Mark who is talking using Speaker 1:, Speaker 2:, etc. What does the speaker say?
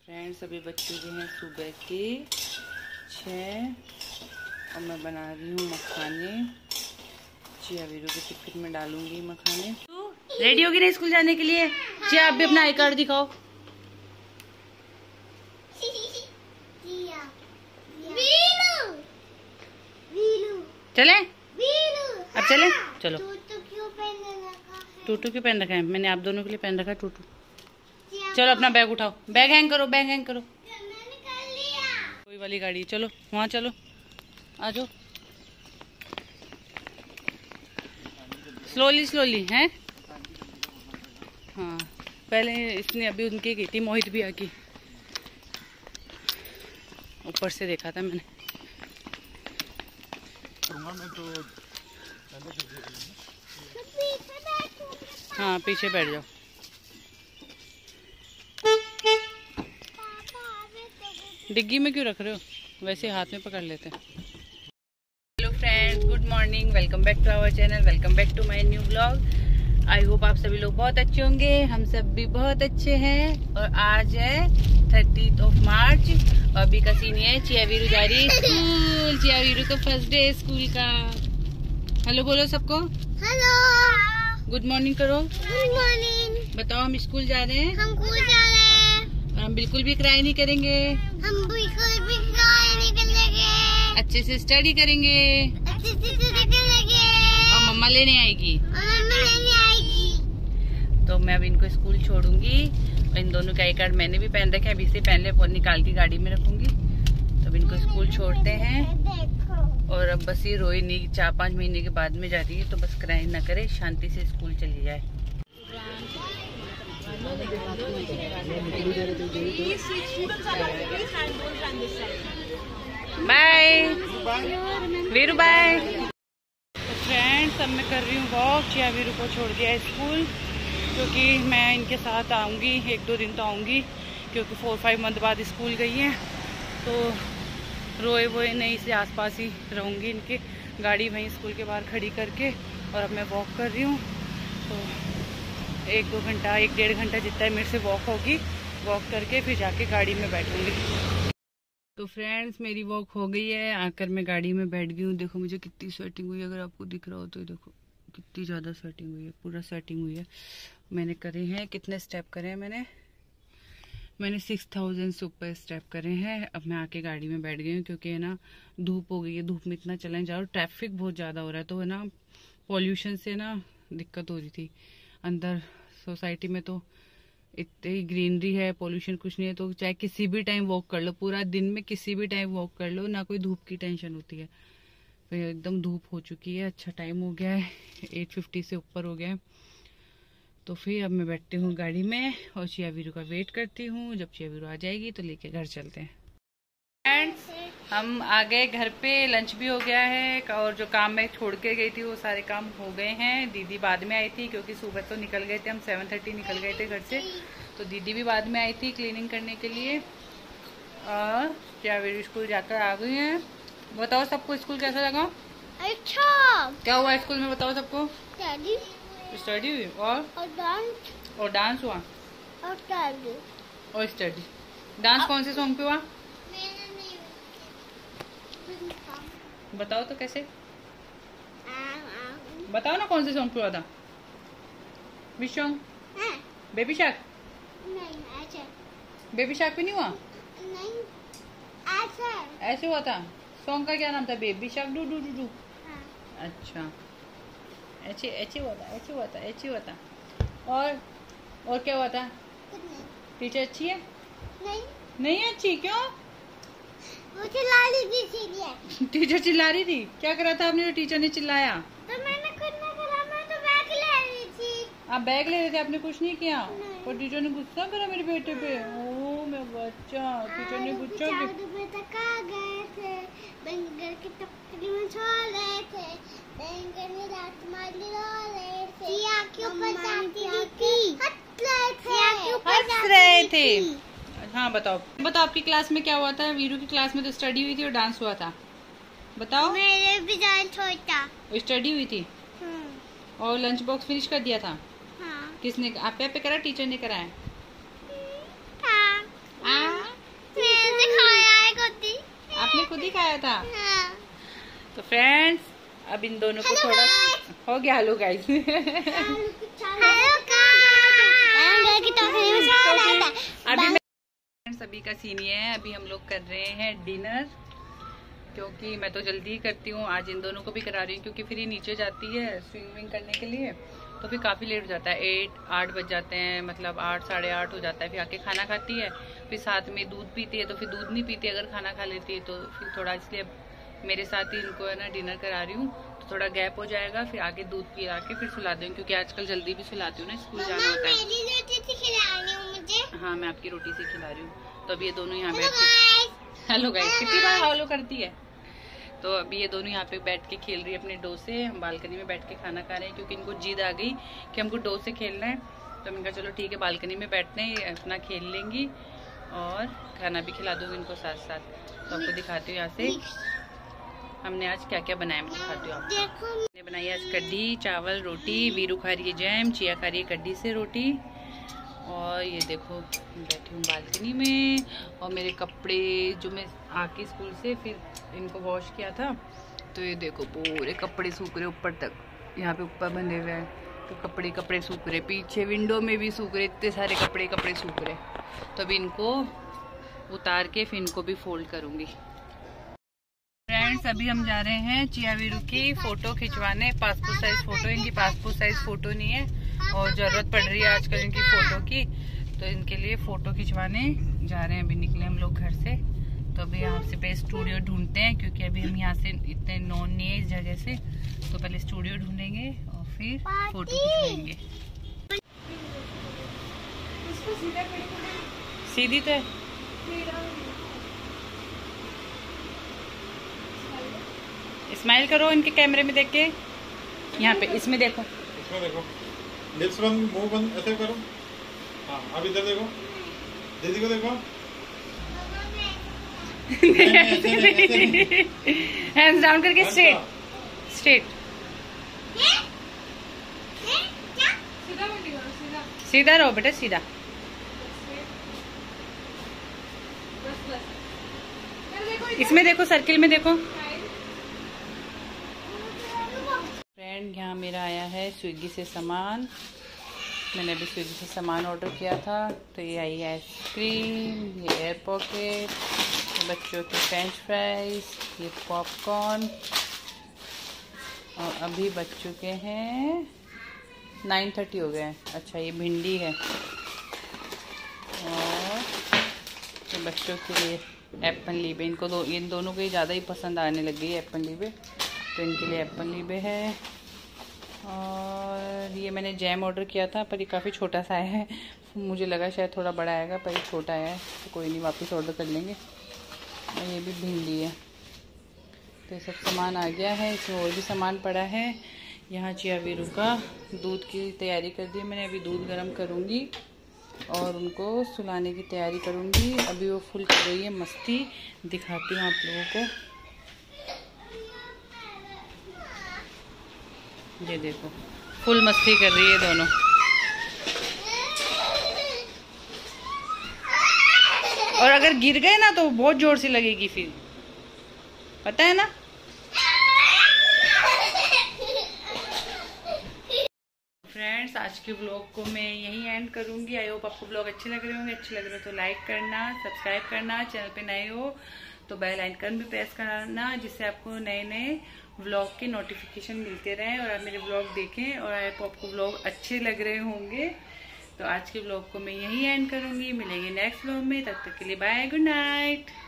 Speaker 1: Friends अभी बज चुके हैं सुबह के 6 और मैं बना रही हूँ मखाने। चिया वीरू के टिफिन में डालूंगी मखाने। रेडी होगी ना स्कूल जाने के लिए? चिया आप भी अपना आई कार्ड दिखाओ। चले अब चले चलो। टूटू क्यों पहन रखा है? मैंने आप दोनों के लिए पहन रखा है टूटू। चलो अपना बैग उठाओ, बैग हैंग करो, बैग हैंग करो। कोई वाली गाड़ी, चलो वहाँ चलो, आ जाओ। स्लोली स्लोली हैं। हाँ पहले इसने अभी उनकी की थी, मोहित भी आकी ऊपर से देखा था मैंने। हाँ पीछे बैठ जाओ। डिग्गी में क्यों रख रहे हो? वैसे हाथ में पकड़ लेते हैं। Hello friends, good morning, welcome back to our channel, welcome back to my new blog. I hope आप सभी लोग बहुत अच्छे होंगे। हम सब भी बहुत अच्छे हैं। और आज है 30 मार्च और अभी का सीन है, चिया वीरू जा रही है स्कूल। चिया वीरू का फर्स्ट डे स्कूल का। हेलो बोलो सबको। हेलो, गुड मॉर्निंग करो। Good morning. बताओ हम स्कूल जा रहे हैं। हम स्कूल जा रहे हैं और हम बिल्कुल भी क्राई नहीं करेंगे। हम बिल्कुल भी क्राई नहीं करेंगे। अच्छे से स्टडी करेंगे। अच्छे से स्टडी करेंगे और मम्मा लेने आएगी। तो मैं अब इनको स्कूल छोड़ूंगी और इन दोनों का आई कार्ड मैंने भी पहन रखे, अभी से पहन ले, फोन निकाल के गाड़ी में रखूंगी। तो अब इनको स्कूल छोड़ते हैं। और अब बस ये रोई नहीं, 4-5 महीने के बाद में जा रही है, तो बस क्राई ना करे, शांति से स्कूल चली जाए। Bye Veeru, bye. फ्रेंड्स अब मैं कर रही हूँ वॉक। चिया वीरू को छोड़ दिया स्कूल, क्योंकि मैं इनके साथ आऊँगी, 1-2 दिन तो आऊँगी, क्योंकि 4-5 मंथ बाद स्कूल गई हैं। तो रोए वोए नहीं, से आसपास ही रहूँगी इनके। गाड़ी वहीं स्कूल के बाहर खड़ी करके और अब मैं वॉक कर रही हूँ। तो 1-2 घंटा, 1-1.5 घंटा जितना मेरे से वॉक होगी, वॉक करके फिर जाके गाड़ी में बैठूँगी। तो फ्रेंड्स मेरी वॉक हो गई है, आकर मैं गाड़ी में बैठ गई हूँ। देखो मुझे कितनी स्वेटिंग हुई है, अगर आपको दिख रहा हो तो देखो कितनी ज़्यादा स्वेटिंग हुई है, पूरा स्वेटिंग हुई है। मैंने करे हैं, कितने स्टेप करे हैं मैंने 6000 से ऊपर स्टेप करे हैं। अब मैं आके गाड़ी में बैठ गई हूँ, क्योंकि है ना धूप हो गई है, धूप में इतना चलने जा रहा, ट्रैफिक बहुत ज़्यादा हो रहा है। तो है ना पॉल्यूशन से ना दिक्कत हो रही थी। अंदर सोसाइटी में तो इतनी ग्रीनरी है, पॉल्यूशन कुछ नहीं है, तो चाहे किसी भी टाइम वॉक कर लो, पूरा दिन में किसी भी टाइम वॉक कर लो, ना कोई धूप की टेंशन होती है। तो एकदम धूप हो चुकी है, अच्छा टाइम हो गया है, 8:50 से ऊपर हो गया है। तो फिर अब मैं बैठती हूँ गाड़ी में और चिया वीरू का वेट करती हूँ। जब चिया वीरू आ जाएगी तो लेके घर चलते हैं। फ्रेंड्स हम आ गए घर पे, लंच भी हो गया है और जो काम मैं छोड़ के गई थी वो सारे काम हो गए हैं। दीदी बाद में आई थी, क्योंकि सुबह तो निकल गए थे हम, 7:30 निकल गए थे घर से। तो दीदी भी बाद में आई थी क्लीनिंग करने के लिए। और चिया वीरू स्कूल जाकर आ गई हैं। बताओ सबको स्कूल कैसा लगा? अच्छा। क्या हुआ स्कूल में बताओ सबको? स्टडी हुई और डांस हुआ और स्टडी। डांस कौन से सॉन्ग पे हुआ बताओ तो कैसे? बताओ ना कौन से सॉन्ग पे हुआ था? Which song? Baby shark? नहीं, बेबी शार्क पे नहीं हुआ? नहीं, ऐसे हुआ था। सॉन्ग का क्या नाम था? Baby shark do do do do. अच्छा ऐसे हुआ था। और क्या हुआ था? टीचर अच्छी है? नहीं अच्छी, क्यों? वो चिल्ला रही थी। टीचर चिल्ला रही थी? क्या करा था आपने जो टीचर ने चिल्लाया? तो मैंने कुछ नहीं करा, मैं तो बैग ले रही थी। आप बैग ले रहे थे, आपने कुछ नहीं किया? और टीचर ने गुस्सा करा मेरे बेटे पे। ओ मेरा बच्चा, टीचर ने गुस्सा थे। हाँ बताओ आपकी क्लास में क्या हुआ था? वीरू की क्लास में तो स्टडी हुई थी और डांस हुआ था। बताओ। मेरे भी डांस हुआ था, स्टडी हुई थी। और लंच बॉक्स फिनिश कर दिया था। हाँ। किसने? आप पे करा, टीचर ने कराया? हाँ। खुद ही खाया था। तो फ्रेंड्स अब इन दोनों को थोड़ा हो गया। Hello guys. अभी सभी का सीन ये है, अभी हम लोग कर रहे हैं डिनर, क्योंकि मैं तो जल्दी ही करती हूँ। आज इन दोनों को भी करा रही हूँ क्योंकि फिर ये नीचे जाती है स्विमिंग करने के लिए, तो फिर काफ़ी लेट हो जाता है। 8 बज जाते हैं, मतलब 8 साढ़े 8 हो जाता है। फिर आके खाना खाती है, फिर साथ में दूध पीती है, तो फिर दूध नहीं पीती अगर खाना खा लेती है तो फिर थोड़ा, इसलिए मेरे साथ ही इनको है ना डिनर करा रही हूँ, तो थोड़ा गैप हो जाएगा। फिर आगे दूध पिला के फिर सुला दूँ, क्योंकि आजकल जल्दी भी सुलाती हूँ ना, स्कूल जाना होता है। हाँ, मैं आपकी रोटी से खिला रही हूँ। तो अब ये दोनों यहाँ बैठ के, हेलो गाइस, कितनी बार हेलो करती है। तो अभी ये दोनों यहाँ पे बैठ के खेल रही है अपने डो से। हम बालकनी में बैठ के खाना खा रहे हैं, क्योंकि इनको जिद आ गई कि हमको डो से खेलना है। तो मैंने कहा चलो ठीक है, बालकनी में बैठते हैं, अपना खेल लेंगी और खाना भी खिला दूंगी इनको साथ साथ। तो आपको दिखाती हूँ यहाँ से हमने आज क्या क्या बनाया, मैं दिखाती हूँ आपको। हमने बनाई आज कढ़ी चावल रोटी, वीरू खा रही है जैम, चिया खा रही है कढ़ी से रोटी। और ये देखो बैठी हूँ बालकनी में, और मेरे कपड़े जो मैं आके स्कूल से फिर इनको वॉश किया था, तो ये देखो पूरे कपड़े सूख रहे ऊपर तक, यहाँ पे ऊपर बंधे हुए हैं। तो कपड़े सूख रहे, पीछे विंडो में भी सूख रहे, इतने सारे कपड़े सूख रहे। तो अभी इनको उतार के फिर इनको भी फोल्ड करूँगी। फ्रेंड्स अभी हम जा रहे हैं चिया वीरू की फोटो खिंचवाने, पासपोर्ट साइज फोटो। इनकी पासपोर्ट साइज फोटो नहीं है और जरूरत पड़ रही है आजकल इनकी फोटो की, तो इनके लिए फोटो खिंचवाने जा रहे हैं। अभी निकले हम लोग घर से, तो अभी यहाँ से पे स्टूडियो ढूंढते हैं, क्योंकि अभी हम यहाँ से इतने नॉन नहीं है इस जगह से। तो पहले स्टूडियो ढूंढेंगे और फिर फोटो खिंचवाएंगे। सीधी तो है। स्माइल करो इनके कैमरे में देख के, यहाँ पे इसमें देखो,
Speaker 2: इसमें देखो, लिप्स बंद, मुंह बंद, ऐसे करो। हाँ, अब इधर देखो, दीदी को देखो।
Speaker 1: हैंड्स डाउन करके स्ट्रेट स्ट्रेट, सीधा रहो बेटा, सीधा। इसमें देखो, सर्किल में देखो। फ्रेंड यहाँ मेरा आया है स्विगी से सामान, मैंने अभी स्विगी से सामान ऑर्डर किया था। तो ये आई है आइसक्रीम, ये एयर पॉकेट, बच्चों के फ्रेंच फ्राइज, ये पॉपकॉर्न, और अभी बच चुके हैं 9:30 हो गए हैं। अच्छा ये भिंडी है, और तो बच्चों के लिए एप्पल लीबे, इनको इन दोनों को ही ज़्यादा ही पसंद आने लग गई है एप्पल लीबे, तो इनके लिए एप्पल लीबे है। और ये मैंने जैम ऑर्डर किया था, पर ये काफ़ी छोटा सा है, मुझे लगा शायद थोड़ा बड़ा आएगा, पर ये छोटा है, तो कोई नहीं, वापस ऑर्डर कर लेंगे। और ये भी भिंडी है। तो ये सब सामान आ गया है, इसमें और भी सामान पड़ा है। यहाँ चिया वीरू का दूध की तैयारी कर दी मैंने, अभी दूध गर्म करूँगी और उनको सुलाने की तैयारी करूँगी। अभी वो फुल कर रही है मस्ती, दिखाती हूँ आप लोगों को। ये देखो फुल मस्ती कर रही है दोनों। और अगर गिर गए ना तो बहुत जोर से लगेगी फिर, पता है ना। फ्रेंड्स आज के व्लॉग को मैं यहीं एंड करूंगी। आई होप आपको व्लॉग अच्छे लग रहे होंगे। अच्छे लग रहे हो तो लाइक करना, सब्सक्राइब करना, चैनल पे नए हो तो बेल आइकन भी प्रेस करना, जिससे आपको नए नए व्लॉग के नोटिफिकेशन मिलते रहें और आप मेरे व्लॉग देखें। और आई होप आपको व्लॉग अच्छे लग रहे होंगे। तो आज के व्लॉग को मैं यहीं एंड करूंगी। मिलेंगे नेक्स्ट व्लॉग में, तब तक के लिए बाय, गुड नाइट।